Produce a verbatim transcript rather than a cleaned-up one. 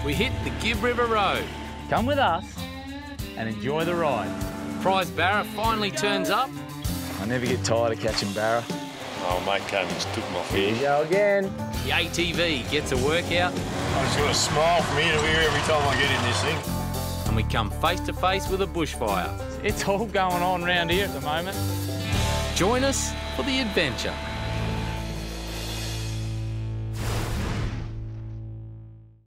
we hit the Gibb River Road. Come with us and enjoy the ride. Prize barra finally turns up. I never get tired of catching barra. Oh, mate, Cam just took my Here you fish. go again. The A T V gets a workout, I just got a smile from ear to ear every time I get in this thing. and we come face to face with a bushfire. It's all going on round here at the moment. Join us for the adventure.